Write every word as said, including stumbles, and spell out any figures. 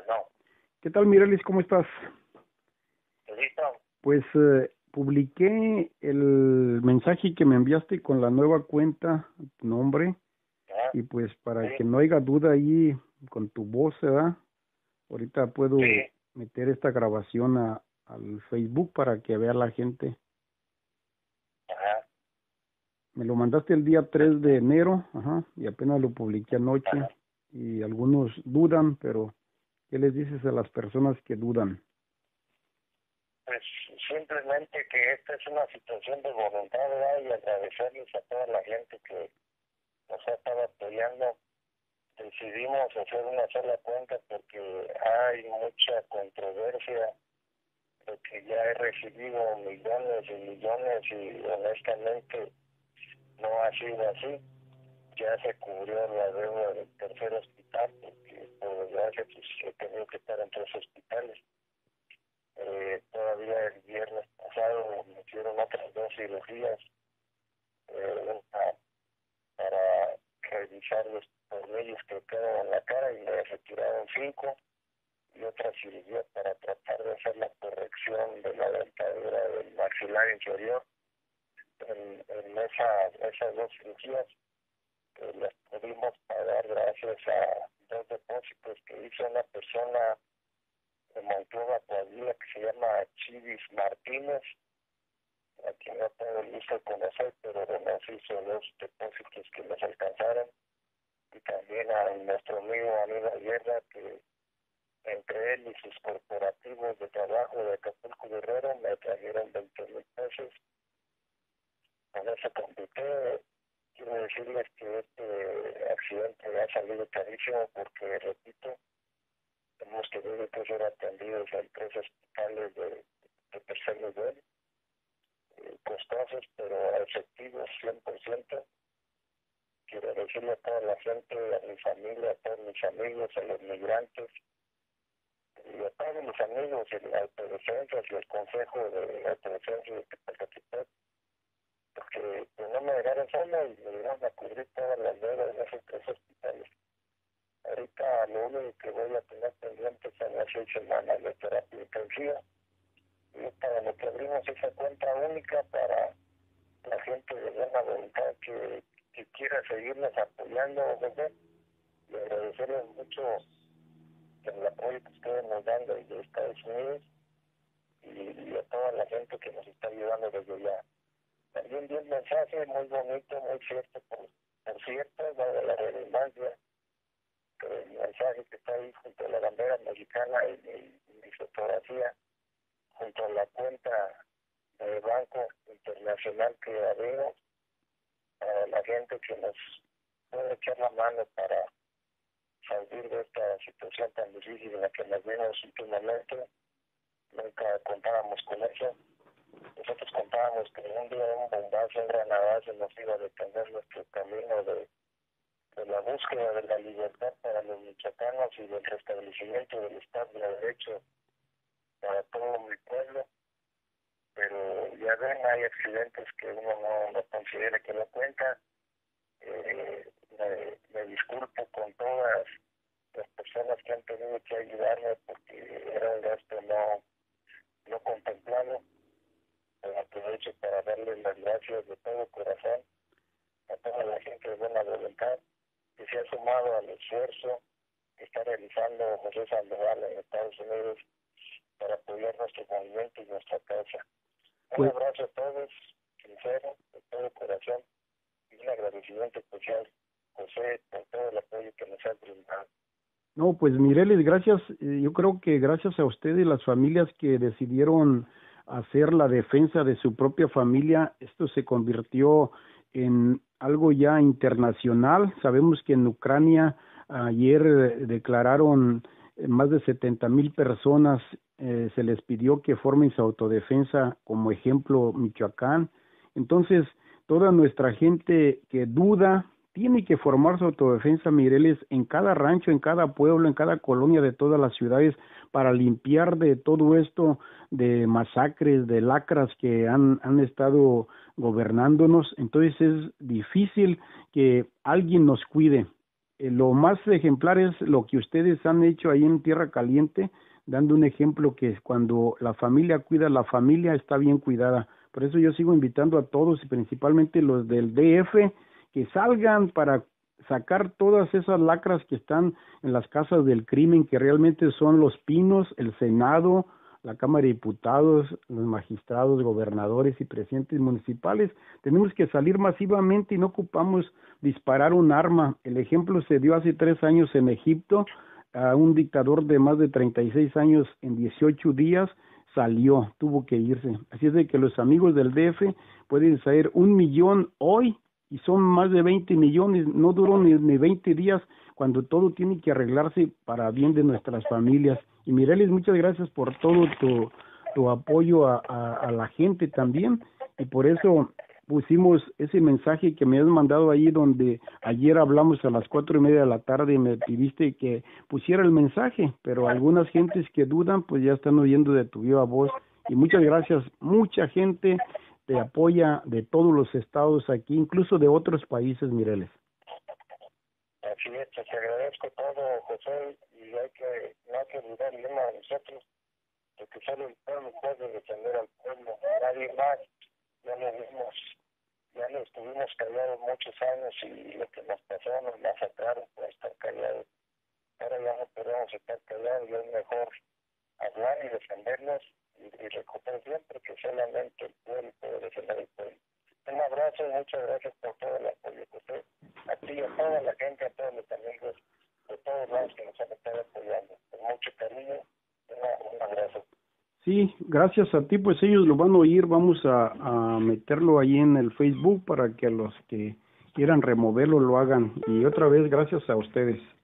Bueno, ¿Qué tal, Mirelis? ¿Cómo estás? ¿listo? Pues eh, publiqué el mensaje que me enviaste con la nueva cuenta, tu nombre, ¿Ya? y pues para Sí, que no haya duda ahí con tu voz, ¿verdad? Ahorita puedo sí, meter esta grabación a, al Facebook para que vea la gente. ajá, Me lo mandaste el día tres de enero, ajá, y apenas lo publiqué anoche. ajá. Y algunos dudan, pero ¿qué les dices a las personas que dudan? Pues simplemente que esta es una situación de voluntad, ¿verdad? Y agradecerles a toda la gente que nos ha estado apoyando. Decidimos hacer una sola cuenta porque hay mucha controversia, porque ya he recibido millones y millones y honestamente no ha sido así. Ya se cubrió la deuda del tercer hospital, porque por desgracia pues, he tenido que estar en tres hospitales. Eh, todavía el viernes pasado me hicieron otras dos cirugías, eh, una para revisar los tornillos que quedan en la cara y me retiraron cinco, y otra cirugía para tratar de hacer la corrección de la dentadura del maxilar inferior. En, en esa, esas dos cirugías eh, las pudimos pagar gracias a dos depósitos que hizo una persona de Monclova, Coahuila, que se llama Chivis Martínez, a quien no tengo el gusto de conocer, pero nos hizo dos depósitos que nos alcanzaron, y también a nuestro amigo Aníbal Guerra, que entre él y sus corporativos de trabajo de Acapulco Guerrero me trajeron veinte mil pesos. Con eso completé. Quiero decirles que este accidente ha salido carísimo porque, repito, hemos tenido que ser atendidos en tres hospitales de, de tercer nivel, eh, costosos pero efectivos cien por ciento. Quiero decirle a toda la gente, a mi familia, a todos mis amigos, a los migrantes y a todos mis amigos y la autodefensa y el consejo de autodefensa de Tepalcatepec, porque pues, no me dejaron sola y me dieron a cubrir todas las deudas de esos tres hospitales. Ahorita lo único que voy a tener pendiente son las seis semanas de terapia intensiva, y para lo que abrimos esa cuenta única para la gente de buena voluntad que, que quiera seguirnos apoyando, ¿verdad? Y agradecerles mucho el apoyo que ustedes nos dan desde Estados Unidos y, y a toda la gente que nos está ayudando desde allá. También vi un mensaje muy bonito, muy cierto, por, por cierto, de la redundancia, el mensaje que está ahí junto a la bandera mexicana y mi, mi fotografía, junto a la cuenta del Banco Internacional que abrimos, a la gente que nos puede echar la mano para salir de esta situación tan difícil en la que nos vimos últimamente. Nunca contábamos con eso. Nosotros contábamos que un día un bombazo, un granadazo nos iba a detener nuestro camino de, de la búsqueda de la libertad para los michoacanos y del restablecimiento del Estado de Derecho para todo mi pueblo. Pero ya ven, hay accidentes que uno no, no considera que no cuenta. Eh, me, me disculpo con todas las personas que han tenido que ayudarme porque era un gasto no, no contemplado. Pero aprovecho para darles las gracias de todo corazón a toda la gente de buena voluntad que se ha sumado al esfuerzo que está realizando José Sandoval en Estados Unidos para apoyar nuestro movimiento y nuestra causa. Un Pues, abrazo a todos, sincero, de todo corazón, y un agradecimiento especial, José, por todo el apoyo que nos has brindado. no, pues Mireles, gracias. eh, Yo creo que gracias a usted y las familias que decidieron hacer la defensa de su propia familia, esto se convirtió en algo ya internacional. Sabemos que en Ucrania ayer eh, declararon eh, más de setenta mil personas, eh, se les pidió que formen su autodefensa, como ejemplo Michoacán. Entonces, toda nuestra gente que duda tiene que formar su autodefensa, Mireles, en cada rancho, en cada pueblo, en cada colonia de todas las ciudades, para limpiar de todo esto de masacres, de lacras que han, han estado gobernándonos. Entonces es difícil que alguien nos cuide. eh, lo más ejemplar es lo que ustedes han hecho ahí en Tierra Caliente, dando un ejemplo que cuando la familia cuida, la familia está bien cuidada. Por eso yo sigo invitando a todos, y principalmente los del D F, que salgan para sacar todas esas lacras que están en las casas del crimen, que realmente son los Pinos, el Senado, la Cámara de Diputados, los magistrados, gobernadores y presidentes municipales. Tenemos que salir masivamente y no ocupamos disparar un arma. El ejemplo se dio hace tres años en Egipto, a un dictador de más de treinta y seis años en dieciocho días salió, tuvo que irse. Así es de que los amigos del D F pueden salir un millón hoy y son más de veinte millones, no duró ni, ni veinte días cuando todo tiene que arreglarse para bien de nuestras familias. Y Mireles, muchas gracias por todo tu, tu apoyo a, a, a la gente también, y por eso pusimos ese mensaje que me has mandado ahí, donde ayer hablamos a las cuatro y media de la tarde y me pidiste que pusiera el mensaje, pero algunas gentes que dudan pues ya están oyendo de tu viva voz, y muchas gracias. Mucha gente te apoya de todos los estados aquí, incluso de otros países, Mireles. Así es, te agradezco todo, José, y hay que, no hay que dudar ni uno de nosotros, porque solo el pueblo puede defender al pueblo, nadie más. Ya lo vimos, ya lo estuvimos callados muchos años, y lo que nos pasó nos masacraron por estar callados. Ahora ya no podemos estar callados, y es mejor hablar y defendernos y, y recoger siempre que solamente el pueblo puede defender al pueblo. Un abrazo y muchas gracias por todo el apoyo que usted, a ti, a toda la gente, a todos los amigos de todos lados que nos han estado apoyando. Con mucho cariño, una, un abrazo. Sí, gracias a ti, pues ellos lo van a oír. Vamos a, a meterlo ahí en el Facebook para que los que quieran removerlo lo hagan. Y otra vez, gracias a ustedes.